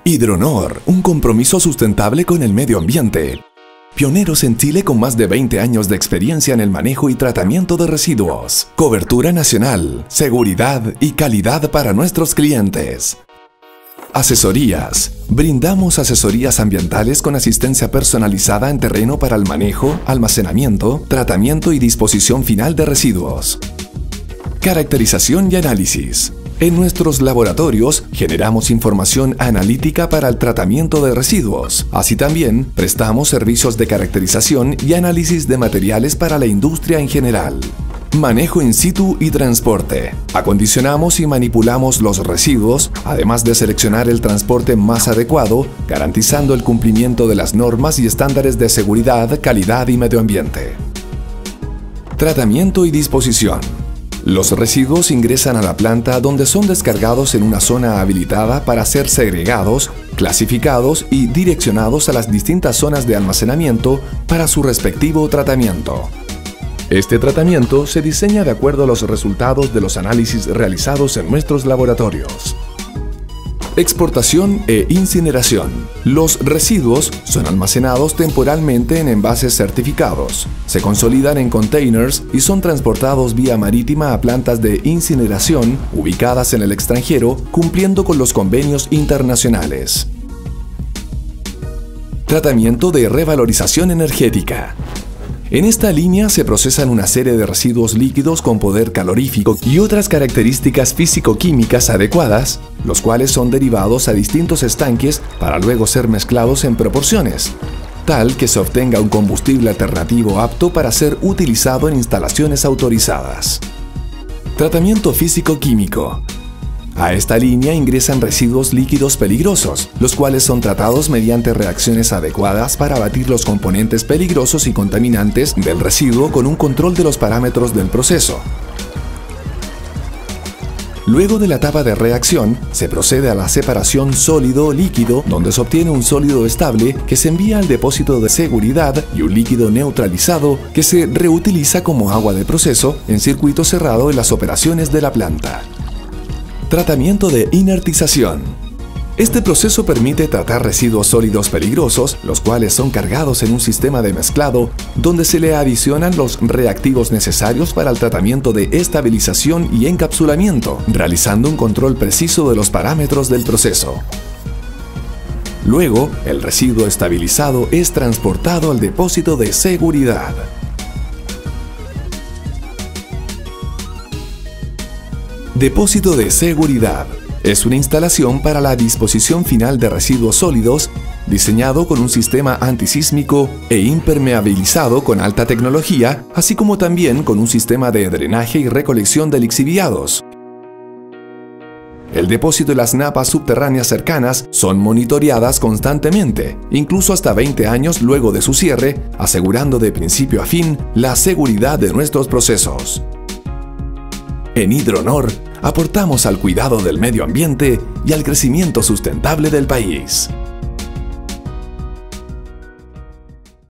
Hidronor, un compromiso sustentable con el medio ambiente. Pioneros en Chile con más de 20 años de experiencia en el manejo y tratamiento de residuos. Cobertura nacional, seguridad y calidad para nuestros clientes. Asesorías. Brindamos asesorías ambientales con asistencia personalizada en terreno para el manejo, almacenamiento, tratamiento y disposición final de residuos. Caracterización y análisis. En nuestros laboratorios generamos información analítica para el tratamiento de residuos. Así también prestamos servicios de caracterización y análisis de materiales para la industria en general. Manejo in situ y transporte. Acondicionamos y manipulamos los residuos, además de seleccionar el transporte más adecuado, garantizando el cumplimiento de las normas y estándares de seguridad, calidad y medio ambiente. Tratamiento y disposición. Los residuos ingresan a la planta donde son descargados en una zona habilitada para ser segregados, clasificados y direccionados a las distintas zonas de almacenamiento para su respectivo tratamiento. Este tratamiento se diseña de acuerdo a los resultados de los análisis realizados en nuestros laboratorios. Exportación e incineración. Los residuos son almacenados temporalmente en envases certificados, se consolidan en containers y son transportados vía marítima a plantas de incineración ubicadas en el extranjero, cumpliendo con los convenios internacionales. Tratamiento de revalorización energética. En esta línea se procesan una serie de residuos líquidos con poder calorífico y otras características físico-químicas adecuadas, los cuales son derivados a distintos estanques para luego ser mezclados en proporciones, tal que se obtenga un combustible alternativo apto para ser utilizado en instalaciones autorizadas. Tratamiento físico-químico. A esta línea ingresan residuos líquidos peligrosos, los cuales son tratados mediante reacciones adecuadas para abatir los componentes peligrosos y contaminantes del residuo con un control de los parámetros del proceso. Luego de la etapa de reacción, se procede a la separación sólido-líquido, donde se obtiene un sólido estable que se envía al depósito de seguridad y un líquido neutralizado que se reutiliza como agua de proceso en circuito cerrado en las operaciones de la planta. Tratamiento de inertización. Este proceso permite tratar residuos sólidos peligrosos, los cuales son cargados en un sistema de mezclado, donde se le adicionan los reactivos necesarios para el tratamiento de estabilización y encapsulamiento, realizando un control preciso de los parámetros del proceso. Luego, el residuo estabilizado es transportado al depósito de seguridad. Depósito de seguridad. Es una instalación para la disposición final de residuos sólidos, diseñado con un sistema antisísmico e impermeabilizado con alta tecnología, así como también con un sistema de drenaje y recolección de lixiviados. El depósito y las napas subterráneas cercanas son monitoreadas constantemente, incluso hasta 20 años luego de su cierre, asegurando de principio a fin la seguridad de nuestros procesos. En Hidronor, aportamos al cuidado del medio ambiente y al crecimiento sustentable del país.